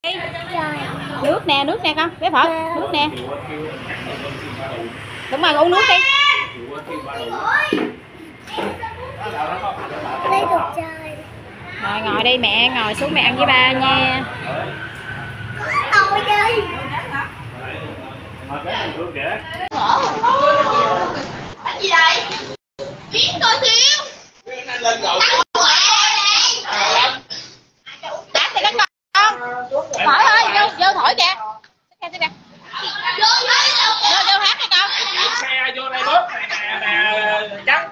Nước nè con, bé Phật, nước nè. Đúng rồi, uống nước đi. Rồi ngồi đi mẹ, ngồi xuống mẹ ăn với ba nha. Cái gì đây? Biến tôi thiếu. Đáp thì các con. Thổi thôi, vô thổi kìa. Vô hát đi con. Xe vô đây bớt nè, chắc.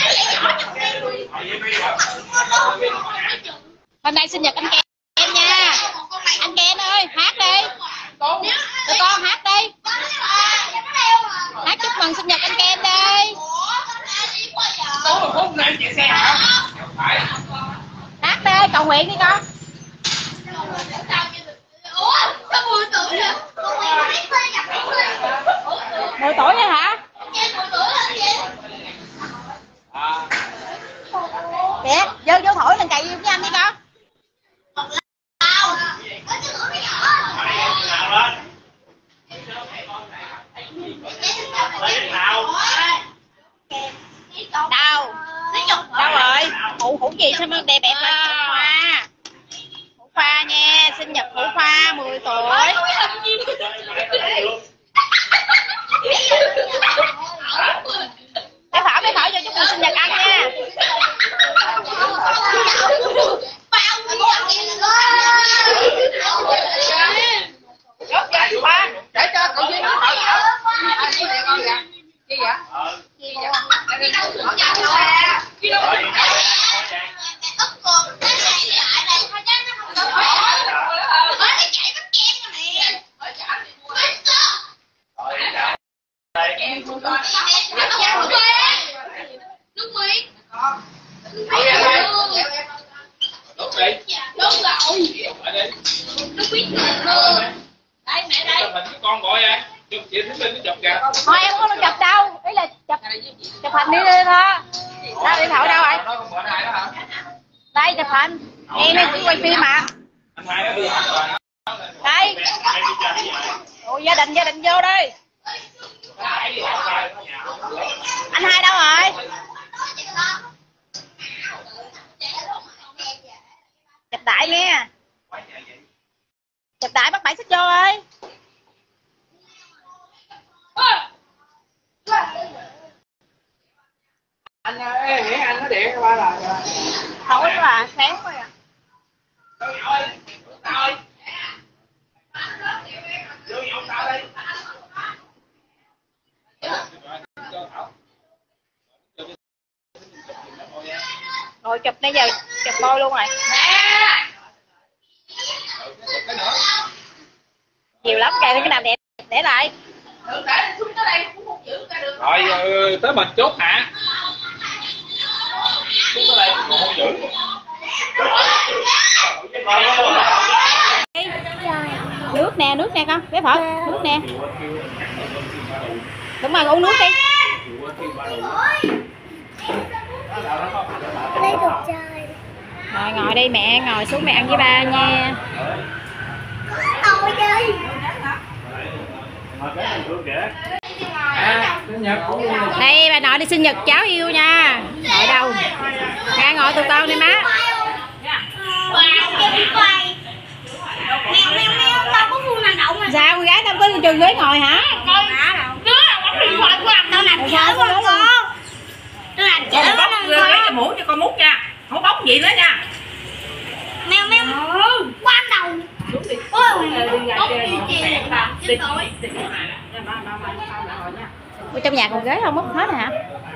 Hôm nay sinh nhật anh Ken nha. Anh Ken ơi, hát đi. Tụi con hát đi. Hát chúc mừng sinh nhật anh Ken đi. Hát đi, cầu nguyện đi con. Ủa, sao 10 tuổi rồi? 10 tuổi nữa hả? Kìa, vô thổi lần cày với anh đi con. Đâu rồi? Hũ gì sao mà đẹp là Hũ Khoa nha, sinh nhật Hũ Khoa 10 tuổi. Bé Thảo vô chúc mừng sinh nhật anh nha. Để cho cậu Duy nó con kìa. Gì vậy? Con gọi vậy? Chụp chị Thúy Linh chụp kìa. Thôi em không có chụp đâu, ý là chụp hình đi thôi. Đâu điện thoại đâu rồi? Đây chụp hình. Em chỉ quay phim mà. Đây. Ôi gia đình vô đi. Anh Hai đâu rồi? Chụp đại nghe. Chụp đại bắt bảy xích vô ơi. Anh ơi, nghĩ anh nó điện cho ba là Tối quá à, sáng quá à. Rồi chụp nãy giờ chụp bôi luôn rồi. Nhiều lắm kìa, cái nào đẹp để lại. Rồi tới mình chốt hả? Không giữ. Nước nè con, bé Phật, nước nè. Đúng rồi, uống nước đi. Rồi ngồi đi mẹ, ngồi xuống mẹ ăn với ba nha. Đây bà nội đi sinh nhật cháu yêu nha. Ngồi đâu? Ra ngồi tụi con đi má. Sao con gái đâu có trường ghế ngồi hả? Đứa là bấm điện thoại của anh, tao làm chở con. Tao làm chở con. Lấy cái mũ cho con mút nha. Không bóng gì nữa nha. Mèo quan đầu. Ôi, Trong nhà còn ghế không mất hết hả?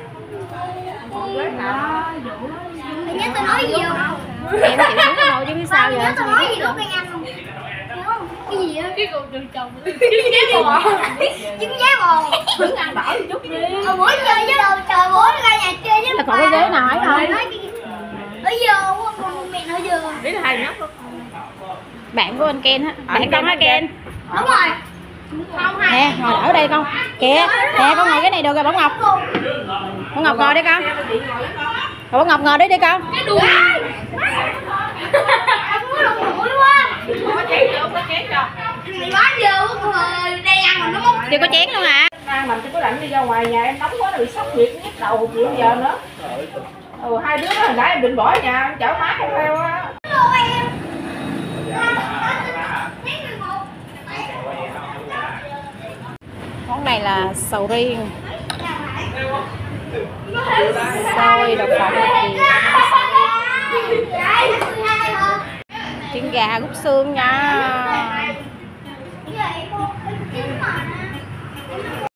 Mày nhớ tao nói gì không? Em chịu xuống cái nồi chứ biết sao giờ. Tao nói gì đó Cây Anh không? Cái gì á? Cái con trừng chồng. Trứng giá bò. Trứng ăn đỏ chút đi. Bữa chơi với đồ trời bữa ra nhà chơi với. Là còn cái ghế nào ấy không? Ở giờ mẹ nói giờ. Biết là hai nhóc đó. Bạn của anh Ken á, bạn con hả Ken? Đúng rồi. Nè, ngồi ở đây con. Kìa, nè con ngồi cái này được rồi Bảo Ngọc. Bảo Ngọc ngồi đi con. Bảo Ngọc ngồi đi con. Cái đùi. có chén chưa, có chén cho. Mày bán vô rồi đây ăn mà nó mốc. Chưa có chén luôn hả? Ăn mình có rảnh đi ra ngoài nhà em nóng quá nó bị sốc nhiệt nhức đầu chịu giờ nữa. Hai đứa đó hồi nãy em định bỏ nhà em chở má em theo á. Món này là sầu riêng, xôi đậu phộng trứng gà rút xương nha.